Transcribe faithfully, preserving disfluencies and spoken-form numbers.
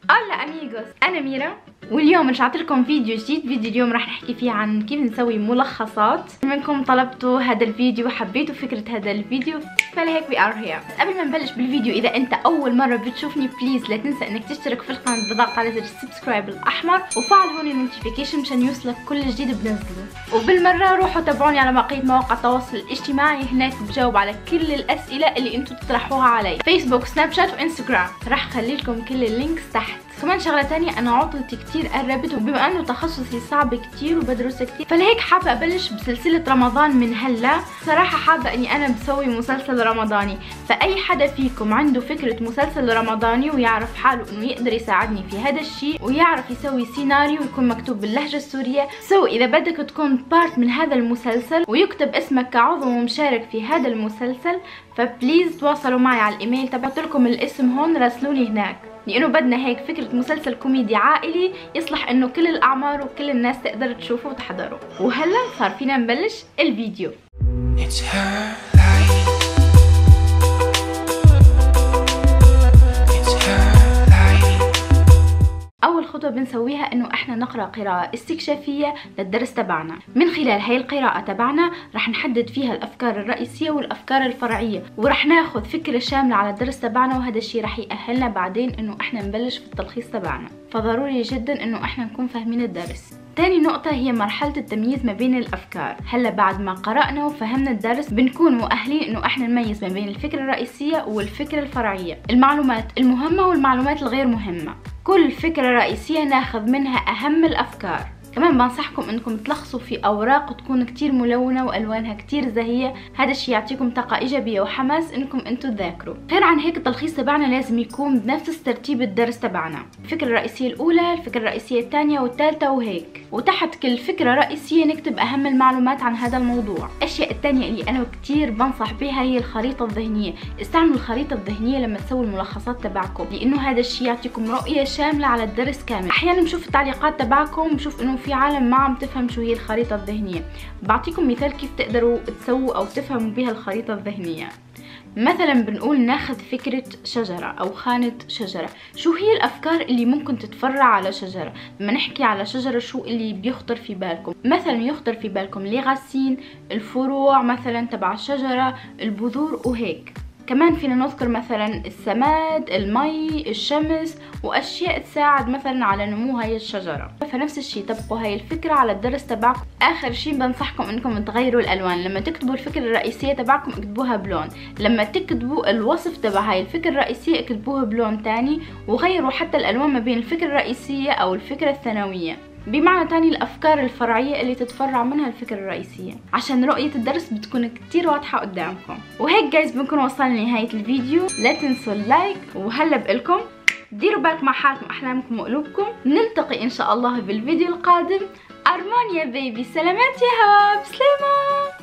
هلا اميغوس، انا ميرا واليوم رجعت لكم فيديو جديد. فيديو اليوم راح نحكي فيه عن كيف نسوي ملخصات. منكم طلبتوا هذا الفيديو وحبيتوا فكرة هذا الفيديو، فلهيك we are here. قبل ما نبلش بالفيديو، اذا انت اول مرة بتشوفني بليز لا تنسى انك تشترك في القناة بالضغط على زر السبسكرايب الاحمر وفعل هون النوتيفيكيشن مشان يوصلك كل جديد بنزله. وبالمرة روحوا تابعوني على بقية مواقع التواصل الاجتماعي، هناك بجاوب على كل الاسئلة اللي انتم تطرحوها علي، فيسبوك سناب شات وانستغرام. راح اخلي لكم كل اللينكس تحت. كمان شغله ثانيه، انا عطلتي كتير قربت، وبما انه تخصصي صعب كتير وبدرسه كتير، فلهيك حابه ابلش بسلسله رمضان من هلا. صراحه حابه اني انا بسوي مسلسل رمضاني، فاي حدا فيكم عنده فكره مسلسل رمضاني ويعرف حاله انه يقدر يساعدني في هذا الشيء ويعرف يسوي سيناريو يكون مكتوب باللهجه السوريه، سو اذا بدك تكون بارت من هذا المسلسل ويكتب اسمك كعضو مشارك في هذا المسلسل، فبليز تواصلوا معي على الايميل تبعت لكم الاسم هون، راسلوني هناك، لانه بدنا هيك فكره مسلسل كوميدي عائلي يصلح انه كل الاعمار وكل الناس تقدر تشوفه وتحضره. وهلا صار فينا نبلش الفيديو. اول خطوه بنسويها انه احنا نقرا قراءه استكشافيه للدرس تبعنا. من خلال هاي القراءه تبعنا رح نحدد فيها الافكار الرئيسيه والافكار الفرعيه، ورح ناخذ فكره شامله على الدرس تبعنا، وهذا الشيء رح يأهلنا بعدين انه احنا نبلش في التلخيص تبعنا. فضروري جدا انه احنا نكون فاهمين الدرس. تاني نقطة هي مرحلة التمييز ما بين الأفكار. هلا بعد ما قرأنا وفهمنا الدرس بنكون مؤهلين إنه إحنا نميز ما بين الفكرة الرئيسية والفكرة الفرعية، المعلومات المهمة والمعلومات الغير مهمة. كل فكرة رئيسية ناخذ منها أهم الأفكار. كمان بنصحكم انكم تلخصوا في اوراق تكون كتير ملونه والوانها كتير زاهيه، هذا الشيء يعطيكم طاقه ايجابيه وحماس انكم انتم تذاكروا. غير عن هيك التلخيص تبعنا لازم يكون بنفس ترتيب الدرس تبعنا، الفكره الرئيسيه الاولى، الفكره الرئيسيه الثانيه والثالثه وهيك، وتحت كل فكره رئيسيه نكتب اهم المعلومات عن هذا الموضوع. الاشياء الثانيه اللي انا كتير بنصح بها هي الخريطه الذهنيه. استعملوا الخريطه الذهنيه لما تسووا الملخصات تبعكم، لانه هذا الشيء يعطيكم رؤيه شامله على الدرس كامل. احيانا بشوف التعليقات تبعكم بشوف انه في عالم ما عم تفهم شو هي الخريطة الذهنية. بعطيكم مثال كيف تقدروا تسووا او تفهموا بها الخريطة الذهنية. مثلا بنقول ناخذ فكرة شجرة او خانة شجرة، شو هي الافكار اللي ممكن تتفرع على شجرة؟ لما نحكي على شجرة شو اللي بيخطر في بالكم؟ مثلا يخطر في بالكم لغاسين، الفروع مثلا تبع الشجرة، البذور وهيك. كمان فينا نذكر مثلا السماد، المي، الشمس، واشياء تساعد مثلا على نمو هاي الشجره. فنفس الشيء طبقوا هاي الفكره على الدرس تبعكم. اخر شيء بنصحكم انكم تغيروا الالوان. لما تكتبوا الفكره الرئيسيه تبعكم اكتبوها بلون، لما تكتبوا الوصف تبع هاي الفكره الرئيسيه اكتبوها بلون ثاني، وغيروا حتى الالوان ما بين الفكره الرئيسيه او الفكره الثانويه. بمعنى تاني الافكار الفرعيه اللي تتفرع منها الفكره الرئيسيه، عشان رؤيه الدرس بتكون كتير واضحه قدامكم. وهيك جايز بنكون وصلنا لنهايه الفيديو. لا تنسوا اللايك، وهلا بقلكم ديروا بالكم مع حالكم واحلامكم وقلوبكم. نلتقي ان شاء الله بالفيديو القادم. ارمان يا بيبي، سلامات يا هوا، بسلامه.